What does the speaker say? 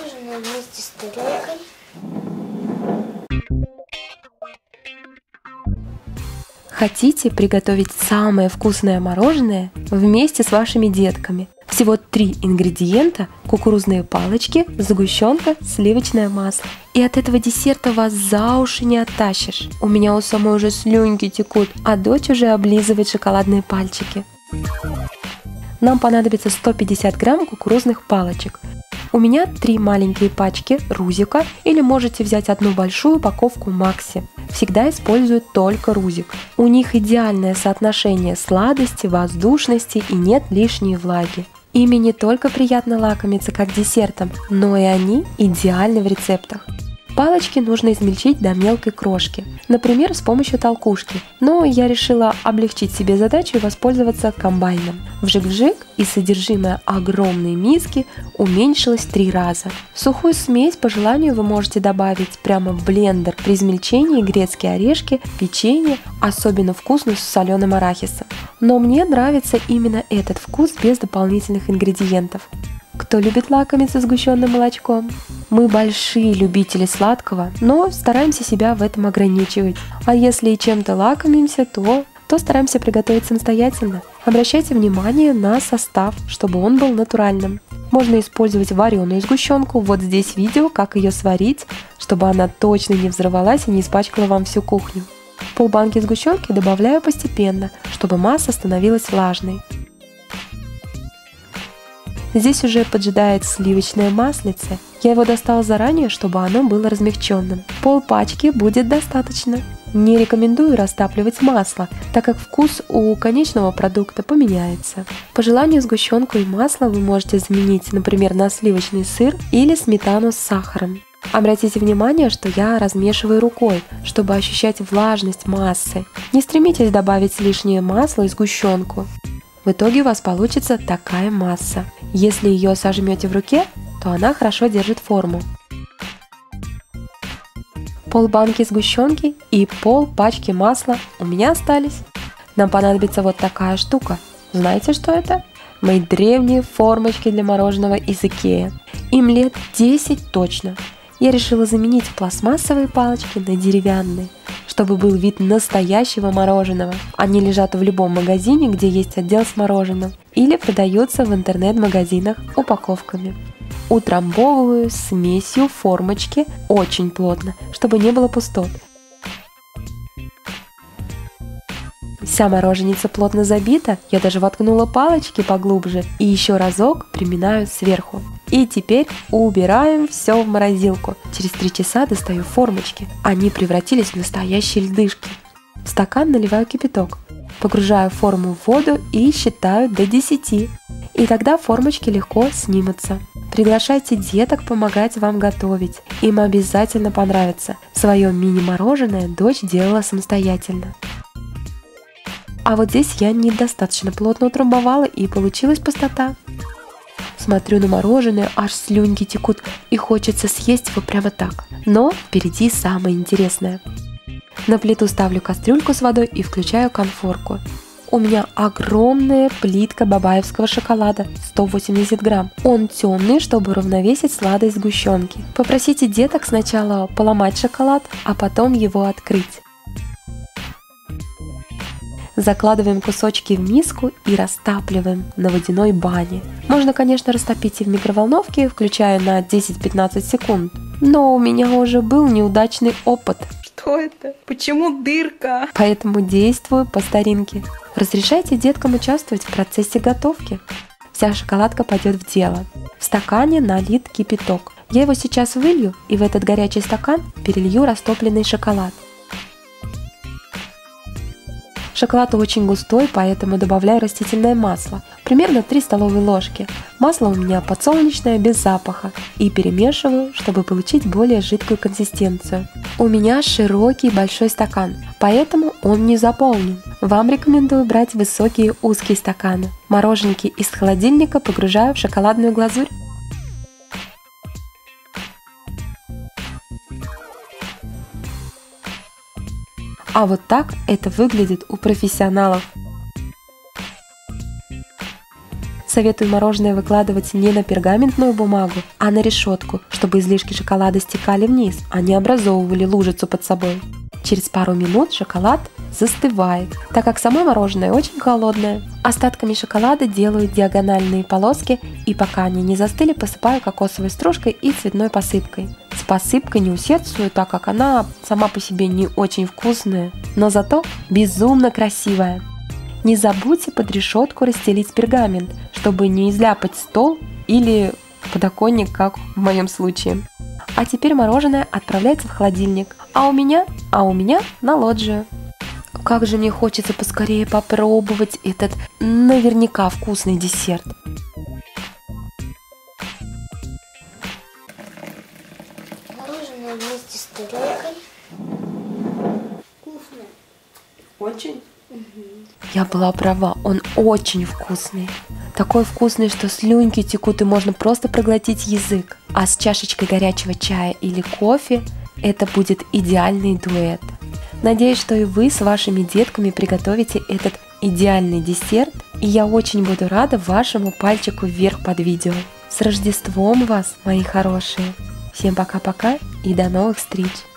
мороженое вместе с тарелкой. Хотите приготовить самое вкусное мороженое вместе с вашими детками? Всего 3 ингредиента: кукурузные палочки, сгущенка, сливочное масло. И от этого десерта вас за уши не оттащишь. У меня у самой уже слюнки текут, а дочь уже облизывает шоколадные пальчики. Нам понадобится 150 грамм кукурузных палочек. У меня 3 маленькие пачки Рузика, или можете взять одну большую упаковку Макси. Всегда использую только Рузик. У них идеальное соотношение сладости, воздушности и нет лишней влаги. Ими не только приятно лакомиться как десертом, но и они идеальны в рецептах. Палочки нужно измельчить до мелкой крошки, например, с помощью толкушки, но я решила облегчить себе задачу и воспользоваться комбайном. Вжик-вжик, и содержимое огромной миски уменьшилось в 3 раза. В сухую смесь по желанию вы можете добавить прямо в блендер при измельчении грецкие орешки, печенье, особенно вкусно с соленым арахисом. Но мне нравится именно этот вкус без дополнительных ингредиентов. Кто любит лакомиться сгущенным молочком? Мы большие любители сладкого, но стараемся себя в этом ограничивать. А если и чем-то лакомимся, то стараемся приготовить самостоятельно. Обращайте внимание на состав, чтобы он был натуральным. Можно использовать вареную сгущенку, вот здесь видео, как ее сварить, чтобы она точно не взорвалась и не испачкала вам всю кухню. Полбанки сгущенки добавляю постепенно, чтобы масса становилась влажной. Здесь уже поджидает сливочное маслице. Я его достала заранее, чтобы оно было размягченным. Пол-пачки будет достаточно. Не рекомендую растапливать масло, так как вкус у конечного продукта поменяется. По желанию сгущенку и масло вы можете заменить, например, на сливочный сыр или сметану с сахаром. Обратите внимание, что я размешиваю рукой, чтобы ощущать влажность массы. Не стремитесь добавить лишнее масло и сгущенку. В итоге у вас получится такая масса. Если ее сожмете в руке, то она хорошо держит форму. Полбанки сгущенки и пол-пачки масла у меня остались. Нам понадобится вот такая штука. Знаете, что это? Мои древние формочки для мороженого из Икеи. Им лет 10 точно. Я решила заменить пластмассовые палочки на деревянные, чтобы был вид настоящего мороженого. Они лежат в любом магазине, где есть отдел с мороженым, или продаются в интернет-магазинах упаковками. Утрамбовываю смесью формочки очень плотно, чтобы не было пустот. Вся мороженица плотно забита, я даже воткнула палочки поглубже и еще разок приминаю сверху. И теперь убираем все в морозилку. Через 3 часа достаю формочки. Они превратились в настоящие льдышки. В стакан наливаю кипяток. Погружаю форму в воду и считаю до 10. И тогда формочки легко снимутся. Приглашайте деток помогать вам готовить. Им обязательно понравится. Свое мини-мороженое дочь делала самостоятельно. А вот здесь я недостаточно плотно утрамбовала, и получилась пустота. Смотрю на мороженое, аж слюнки текут, и хочется съесть его прямо так. Но впереди самое интересное. На плиту ставлю кастрюльку с водой и включаю конфорку. У меня огромная плитка бабаевского шоколада, 180 грамм. Он темный, чтобы уравновесить сладость сгущенки. Попросите деток сначала поломать шоколад, а потом его открыть. Закладываем кусочки в миску и растапливаем на водяной бане. Можно, конечно, растопить и в микроволновке, включая на 10-15 секунд. Но у меня уже был неудачный опыт. Что это? Почему дырка? Поэтому действую по старинке. Разрешайте деткам участвовать в процессе готовки. Вся шоколадка пойдет в дело. В стакане налит кипяток. Я его сейчас вылью и в этот горячий стакан перелью растопленный шоколад. Шоколад очень густой, поэтому добавляю растительное масло, примерно 3 столовые ложки. Масло у меня подсолнечное, без запаха, и перемешиваю, чтобы получить более жидкую консистенцию. У меня широкий большой стакан, поэтому он не заполнен. Вам рекомендую брать высокие узкие стаканы. Мороженки из холодильника погружаю в шоколадную глазурь. А вот так это выглядит у профессионалов. Советую мороженое выкладывать не на пергаментную бумагу, а на решетку, чтобы излишки шоколада стекали вниз, а не образовывали лужицу под собой. Через пару минут шоколад застывает, так как само мороженое очень холодное. Остатками шоколада делаю диагональные полоски, и пока они не застыли, посыпаю кокосовой стружкой и цветной посыпкой. С посыпкой не усердствую, так как она сама по себе не очень вкусная, но зато безумно красивая. Не забудьте под решетку расстелить пергамент, чтобы не изляпать стол или подоконник, как в моем случае. А теперь мороженое отправляется в холодильник, а у меня на лоджию. Как же мне хочется поскорее попробовать этот наверняка вкусный десерт. Мороженое вместе с тарелкой. Вкусно. Очень? Я была права, он очень вкусный. Такой вкусный, что слюнки текут и можно просто проглотить язык. А с чашечкой горячего чая или кофе это будет идеальный дуэт. Надеюсь, что и вы с вашими детками приготовите этот идеальный десерт. И я очень буду рада вашему пальчику вверх под видео. С Рождеством вас, мои хорошие! Всем пока-пока и до новых встреч!